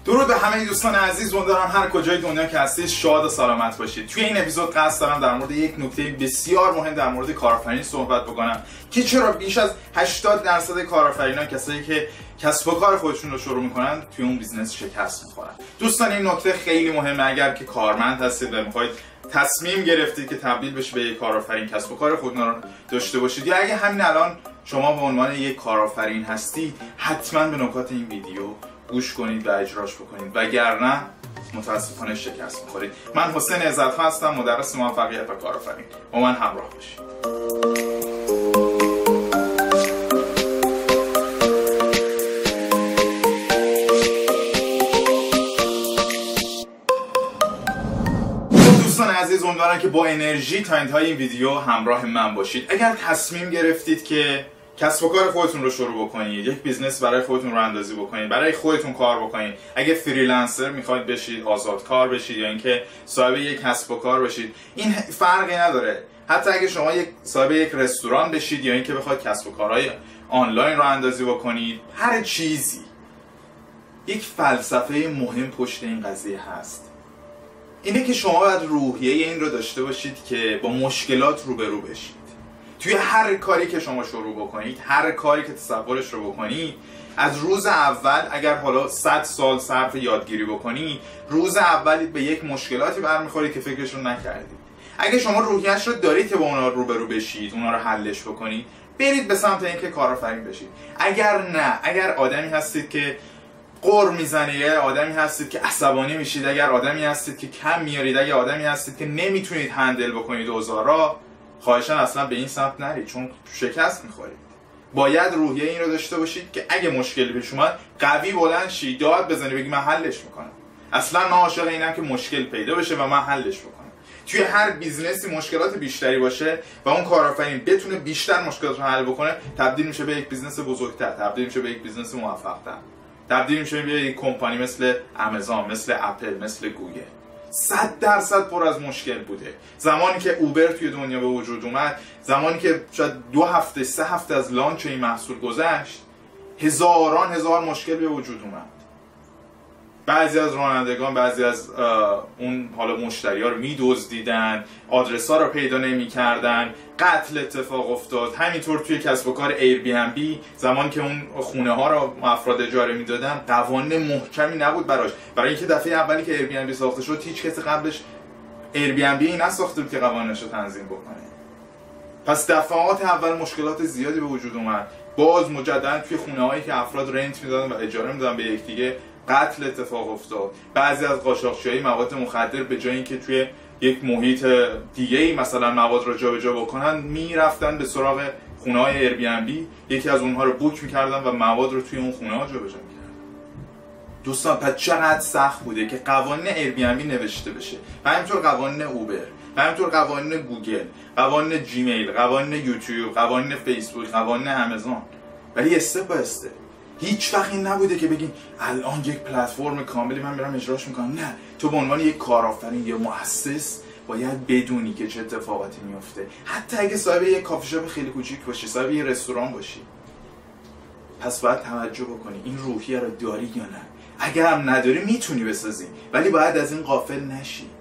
درود به همه دوستان عزیز، امیدوارم هر کجای دنیا که هستید شاد و سلامت باشید. توی این اپیزود قصد دارم در مورد یک نکته بسیار مهم در مورد کارآفرینی صحبت بکنم که چرا بیش از 80% کارآفرینان، کسایی که کسب و کار خودشون رو شروع میکنن، توی اون بیزنس شکست میخورن. دوستان این نکته خیلی مهمه. اگر که کارمند هستید و میخواید تصمیم گرفتید که تبدیل بشه به یک کارآفرین، کسب و کار خودتون رو داشته باشید، یا اگه همین الان شما به عنوان یک کارآفرین هستید، حتما به نکات این ویدیو گوش کنید و اجراش بکنید، وگرنه متاسفانه شکست می‌خورید. من حسین عزت‌خواه هستم، مدرس موفقیت و کارآفرین. با من همراه باشید. دوستان عزیز، امیدوارم که با انرژی تا انتهای این ویدیو همراه من باشید. اگر تصمیم گرفتید که کسب و کار خودتون رو شروع بکنید، یک بیزنس برای خودتون رو اندازی بکنید، برای خودتون کار بکنید، اگه فریلنسر میخواید بشید، آزادکار بشید، یا اینکه صاحب یک کسب و کار بشید، این فرقی نداره. حتی اگه شما صاحب یک رستوران بشید، یا اینکه بخواید کسب و کارهای آنلاین رو اندازی بکنید، هر چیزی یک فلسفه مهم پشت این قضیه هست. اینه که شما باید روحیه این رو داشته باشید که با مشکلات روبرو بشید. توی هر کاری که شما شروع بکنید، هر کاری که تصورش رو بکنید، از روز اول، اگر حالا 100 سال صرف یادگیری بکنید، روز اول به یک مشکلاتی برمیخورید که فکرش رو نکردید. اگه شما روحیه‌اش رو دارید که با اونا روبرو بشید، اونا رو حلش بکنید، برید به سمت اینکه کارآفرین بشید. اگر نه، اگر آدمی هستید که قر میزنید، اگر آدمی هستید که عصبانی میشید، اگر آدمی هستید که کم میارید، اگر آدمی هستید که نمیتونید هندل بکنید اوضاع را، خواهشاً اصلا به این سمت نرید، چون شکست میخورید. باید روحیه این رو داشته باشید که اگه مشکلی پیش اومد، قوی بلند شید، داد بزنید، بگی من حلش میکنم. اصلا من عاشق اینم که مشکل پیدا بشه و من حلش بکنم. توی هر بیزنسی مشکلات بیشتری باشه و اون کارآفرین بتونه بیشتر مشکلات رو حل بکنه، تبدیل میشه به یک بیزنس بزرگتر، تبدیل میشه به یک بیزنس موفق‌تر، تبدیل میشه به یک کمپانی مثل آمازون، مثل اپل، مثل گوگل. 100% پر از مشکل بوده. زمانی که اوبر توی دنیا به وجود اومد، زمانی که شاید 2 هفته 3 هفته از لانچ این محصول گذشت، هزار مشکل به وجود اومد. بعضی از رانندگان، بعضی از اون حالا مشتری‌ها رو می‌دزدیدن، آدرس‌ها رو پیدا نمی‌کردن، قتل اتفاق افتاد. همینطور توی کسب و کار ایر بی ام بی، زمانی که اون خونه‌ها رو افراد اجاره می‌دادن، قوانین محکمی نبود براش. برای اینکه دفعه اولی که ایر بی ام بی ساخته شد، هیچ کسی قبلش ایر بی ام بی نساخته بود که قوانینش رو تنظیم بکنه. پس دفعات اول مشکلات زیادی به وجود اومد. باز مجددا توی خونه‌هایی که افراد رنت می‌دادن و اجاره می‌دادن به یکدیگه، قتل اتفاق افتاد. بعضی از قاچاقچی‌های مواد مخدر به جای اینکه توی یک محیط دیگه‌ای مثلا مواد رو جابجا بکنن، میرفتن به سراغ خونه‌های ایر بی ام بی، یکی از اونها رو بوک می‌کردن و مواد رو توی اون خونه‌ها جابجا می‌کردن. دوستان، پس چقدر سخت بوده که قوانین ایر بی ام بی نوشته بشه، و همینطور قوانین اوبر، و همینطور قوانین گوگل، قوانین جیمیل، قوانین یوتیوب، قوانین فیسبوک، قوانین آمازون. ولی استپ با استپ. هیچ وقت این نبوده که بگین الان یک پلتفرم کاملی من میرم اجراش میکنم. نه، تو به عنوان یک کارآفرین یا مؤسس باید بدونی که چه اتفاقاتی میفته. حتی اگه صاحب یک کافی شاپ خیلی کوچیک باشی، صاحب یک رستوران باشی، پس باید توجه بکنی این روحیه رو داری یا نه. اگر هم نداری میتونی بسازی، ولی باید از این غافل نشی.